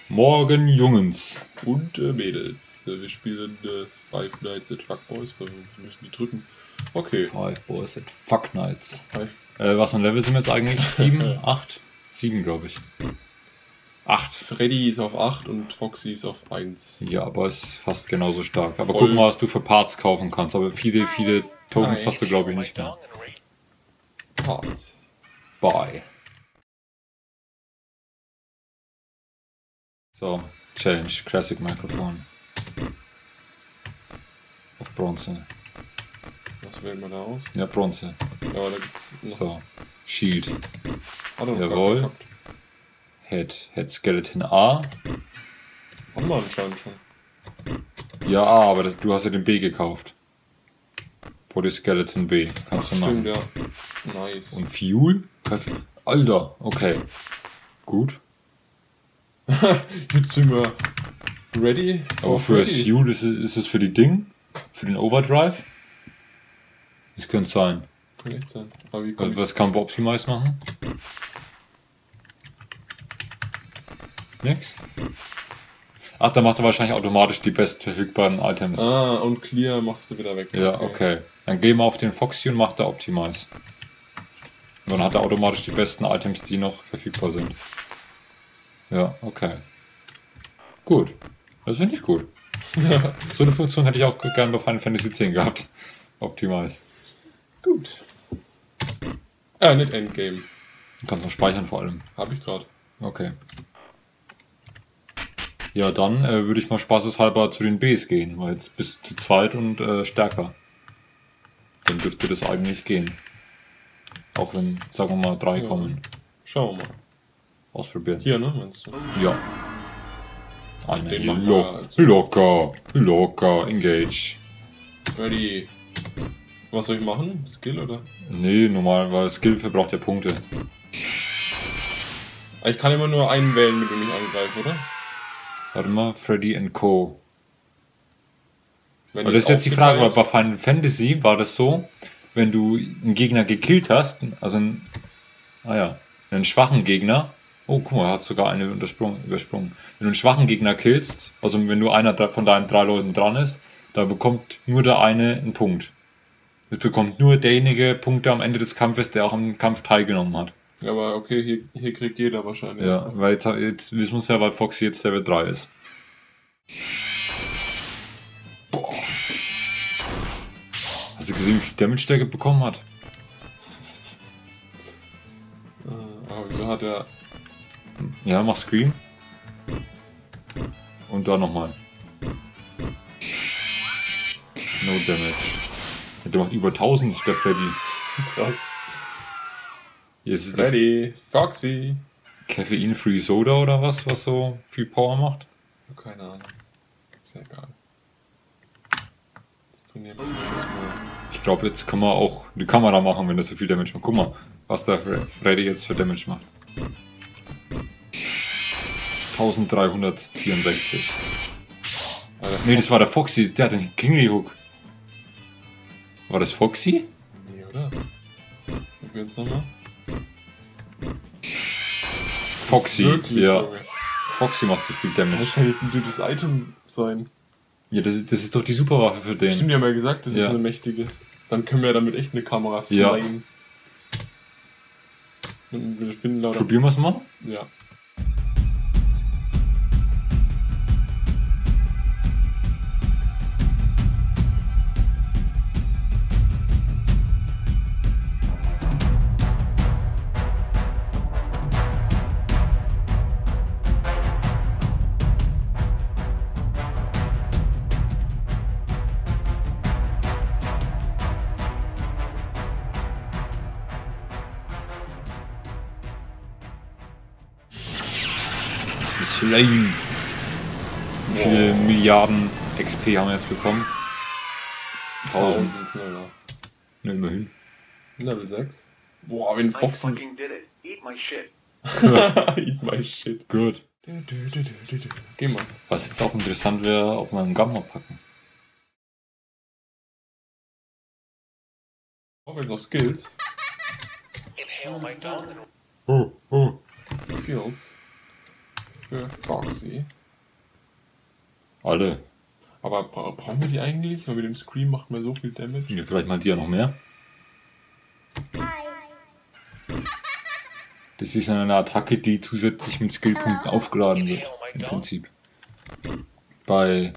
Morgen, Jungens. Und Mädels. Wir spielen Five Nights at Fuckboys, weil wir müssen die drücken. Okay. Five Boys at Fuck Nights. Five. Was für ein Level sind wir jetzt eigentlich? 7? 8? 7, glaube ich. 8. Freddy ist auf 8 und Foxy ist auf 1. Ja, aber ist fast genauso stark. Aber Voll. guck mal, was du für Parts kaufen kannst. Aber viele Tokens Nein. hast du, glaube ich, nicht mehr. Parts. Bye. So, Challenge, Classic Microphone. Auf Bronze. Was wählen wir da aus? Ja, Bronze. Ja, aber da gibt's noch. So, Shield. Hat er noch Jawohl. gar keinen gehabt. Head Skeleton A. Haben wir anscheinend schon. Ja, A, aber du hast ja den B gekauft. Body Skeleton B. Kannst du machen. Stimmt, ja. Nice. Und Fuel? Alter, okay. Gut. Jetzt sind wir ready. Aber für das Fuel ist es für die Ding? Für den Overdrive? Das könnte sein. Kann echt sein. Aber wie kommt Was kann Optimize machen? Nix? Ach, da macht er wahrscheinlich automatisch die bestverfügbaren Items. Ah, und Clear machst du wieder weg. Ja, okay. Dann gehen wir auf den Foxy und macht er Optimize. Und dann hat er automatisch die besten Items, die noch verfügbar sind. Ja, okay. Gut. Das finde ich gut. So eine Funktion hätte ich auch gerne bei Final Fantasy X gehabt. Optimize. Gut. Nicht Endgame. Du kannst noch speichern vor allem. Hab ich gerade. Okay. Ja, dann würde ich mal spaßeshalber zu den Bs gehen, weil jetzt bist du zu zweit und stärker. Dann dürfte das eigentlich gehen. Auch wenn, sagen wir mal, 3 Ja. kommen. Schauen wir mal. Ausprobieren. Hier, ne, meinst du? Ja. Eine Den machen wir locker, engage. Ready. Was soll ich machen? Skill oder? Nee, normal, weil Skill verbraucht ja Punkte. Ich kann immer nur einen wählen, mit dem ich angreife, oder? Warte mal, Freddy and Co. Wenn Aber das ist jetzt die Frage, weil aufgeteilt- bei Final Fantasy war das so, wenn du einen Gegner gekillt hast, also einen schwachen Gegner, oh guck mal, er hat sogar eine übersprungen. Wenn du einen schwachen Gegner killst, also wenn nur einer von deinen 3 Leuten dran ist, da bekommt nur der eine einen Punkt. Es bekommt nur derjenige Punkte am Ende des Kampfes, der auch am Kampf teilgenommen hat. Ja, aber okay, hier kriegt jeder wahrscheinlich. Ja, weil jetzt wissen wir es ja, weil Foxy jetzt Level 3 ist. Boah. Hast du gesehen, wie viel Damage der bekommen hat? Aber wieso hat er... Ja, mach Scream. Und da nochmal. No Damage. Der macht über 1000, der Freddy. Krass. Jetzt ist das Ready. Foxy. Caffeine-Free Soda oder was so viel Power macht? Keine Ahnung. Ist ja egal. Jetzt trainieren wir Schuss mal. Ich glaube, jetzt können wir auch die Kamera machen, wenn das so viel Damage macht. Guck mal, was der Freddy jetzt für Damage macht. 1364. Alter, Nee, das war der Foxy, der hat den Kingly Hook. War das Foxy? Nee, oder? Probieren's nochmal. Foxy, Wirklich, ja. Junge. Foxy macht so viel Damage. Was kann denn das Item sein? Ja, das ist doch die Superwaffe für den. Stimmt, die haben ja gesagt, das ist Ja. eine mächtige. Dann können wir damit echt eine Kamera Ja. sliden. Und wir finden lauter... Probieren wir es mal? Ja. Slain. Wie viele Milliarden XP haben wir jetzt bekommen? 1000. schneller. Ne, immerhin. Level 6. Boah, wenn I Foxy... fucking did it. Eat my shit. Eat my shit. Gut. Geh mal. Was jetzt auch interessant wäre, ob wir einen Gamma packen. Auf jetzt noch Skills. Inhale my tongue. Oh. Skills. für Foxy. Alle. Aber brauchen wir die eigentlich? Weil mit dem Scream macht man so viel Damage. Ja, vielleicht mal die ja noch mehr. Das ist eine Attacke, die zusätzlich mit Skillpunkten aufgeladen wird. Im Prinzip. Bei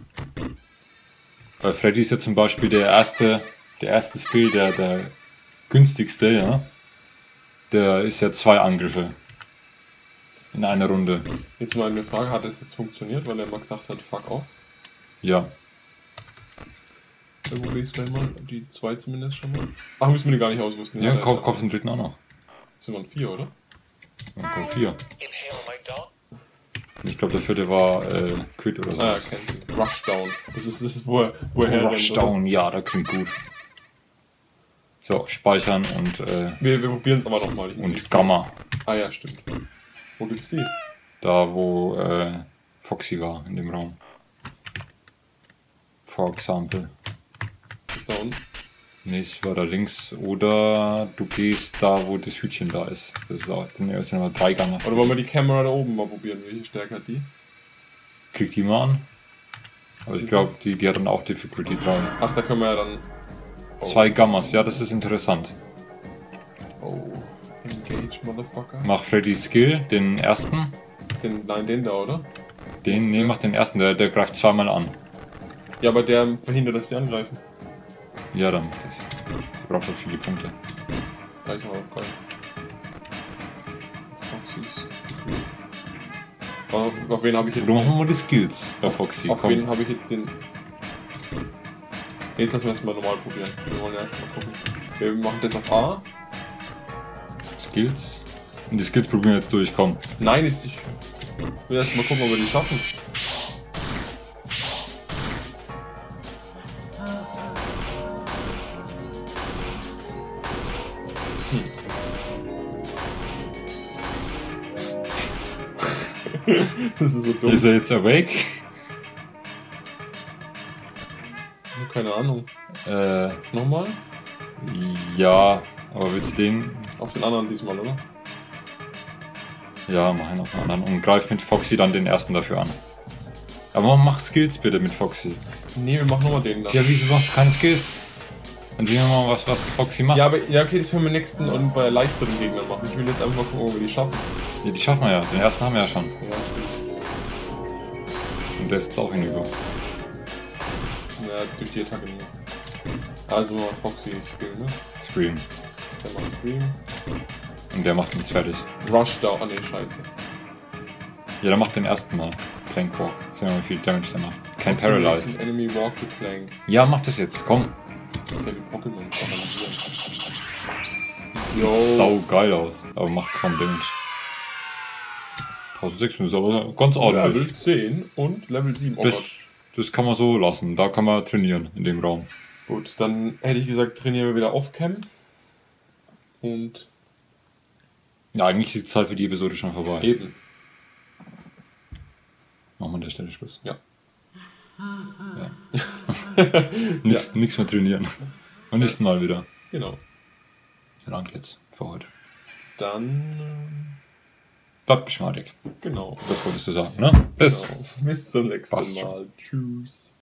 Freddy ist ja zum Beispiel der erste Skill, der günstigste, ja. Der ist ja 2 Angriffe. In einer Runde. Jetzt mal eine Frage, hat das jetzt funktioniert, weil er mal gesagt hat, fuck off? Ja. Dann probiere ich gleich mal, die 2 zumindest schon mal. Ach, müssen wir die gar nicht ausrüsten? Ja, kauf den dritten auch noch. Das sind 4, oder? Ja, kauf 4. Ich glaube, der vierte war Quid oder so. Ah, ja, kennt sie. Rushdown. Das ist wo er herrennt. Rushdown, ja, das klingt gut. So, speichern und Wir probieren es aber nochmal. Und Gamma. Ah ja, stimmt. Wo gibt's die? Da, wo Foxy war, in dem Raum. For example. Ist das da unten? Nee, es war da links. Oder du gehst da, wo das Hütchen da ist. Das ist auch, dann sind immer 3 Gammas. Oder wollen wir die Kamera da oben mal probieren? Welche Stärke hat die? Klick die mal an. Aber ich glaube, die hat dann auch Difficulty 3. Ach, da können wir ja dann... 2 Gammas, ja, das ist interessant. Oh, Engage, Motherfucker. Mach Freddy Skill, den ersten. Nein, den da, oder? Nee, mach den ersten, der greift 2-mal an. Ja, aber der verhindert, dass die angreifen. Ja, dann. Das braucht halt viele Punkte. Da ist aber geil. Foxys. Auf wen habe ich jetzt... Oder machen wir mal die Skills bei Foxy. Auf wen habe ich jetzt den... Jetzt lassen wir es mal normal probieren. Wir wollen ja erstmal gucken. Wir machen das auf A. Skills. Und die Skills probieren wir jetzt durch, komm. Nein, jetzt nicht. Ich will erstmal gucken, ob wir die schaffen. Das ist so dumm. Ist er jetzt awake? Keine Ahnung. Nochmal? Ja, aber willst du den? Auf den anderen diesmal, oder? Ja, mach ihn auf den anderen und greif mit Foxy dann den ersten dafür an. Aber mach Skills bitte mit Foxy. Nee, wir machen nochmal den da. Ja, wieso machst du keine Skills? Dann sehen wir mal, was Foxy macht. Ja, aber ja, okay, das können wir nächsten und bei leichteren Gegnern machen. Ich will jetzt einfach mal gucken, ob wir die schaffen. Ja, die schaffen wir ja. Den ersten haben wir ja schon. Ja, stimmt. Und der ist jetzt auch hinüber. Ja, durch die Attacke nur. Also mal Foxy Skill, ne? Scream. Der macht Scream. Und der macht uns fertig. Rushdown. Ah ne, scheiße. Ja, der macht den ersten Mal. Plank Walk. Sehen wir mal, wie viel Damage der macht. Kein Foxy Paralyze. makes an enemy walk the plank. Ja, mach das jetzt, komm. Das ist ja wie Pokémon. Sieht sau geil aus, aber macht kaum Damage. 1600 ist aber ganz ordentlich. Level 10 und Level 7. Oh Gott. Das kann man so lassen, da kann man trainieren in dem Raum. Gut, dann hätte ich gesagt, trainieren wir wieder off-cam. Und Ja, eigentlich ist die Zeit für die Episode schon vorbei. eben. Machen wir an der Stelle Schluss. Ja. Nichts mehr trainieren. Beim nächsten Mal wieder. Genau. Lang jetzt für heute. Dann. Bleibt geschmeidig. Genau. Das wolltest du sagen, ne? Bis. Genau. Bis zum nächsten Passt schon. Mal. Tschüss.